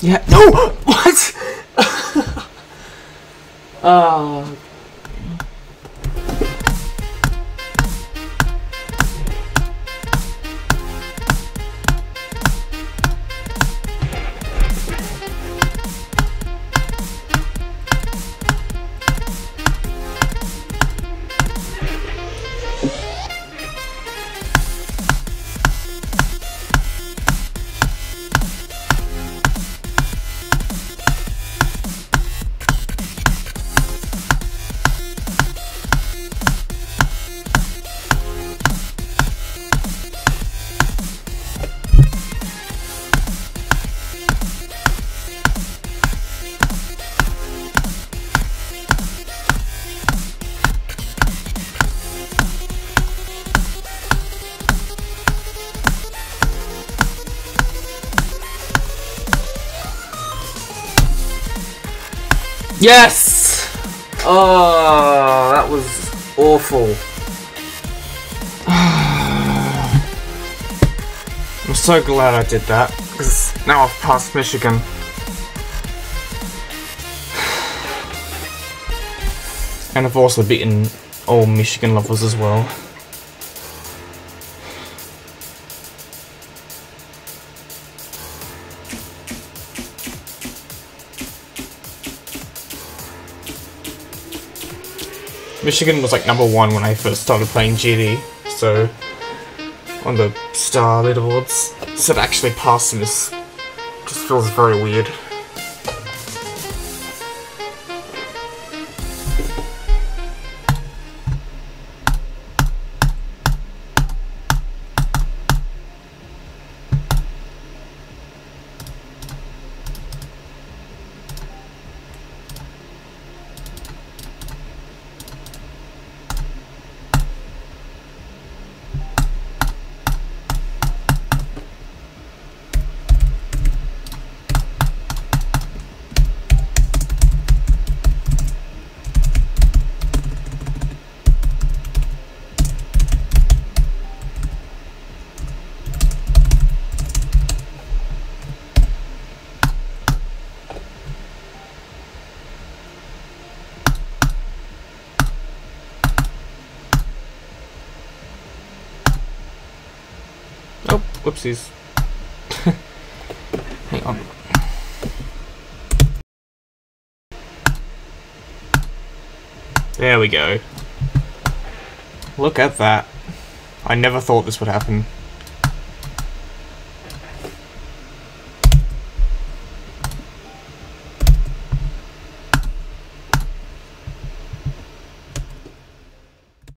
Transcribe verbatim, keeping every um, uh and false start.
Yeah. No! What? uh... Yes! Oh, that was awful. I'm so glad I did that, because now I've passed Michigan. And I've also beaten all Michigan levels as well. Michigan was like number one when I first started playing G D, so on the star leaderboards. So to actually pass them is just feels very weird. Oh, whoopsies. Hang on. There we go. Look at that. I never thought this would happen.